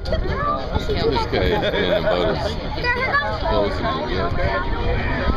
This guy is being about as close as you get.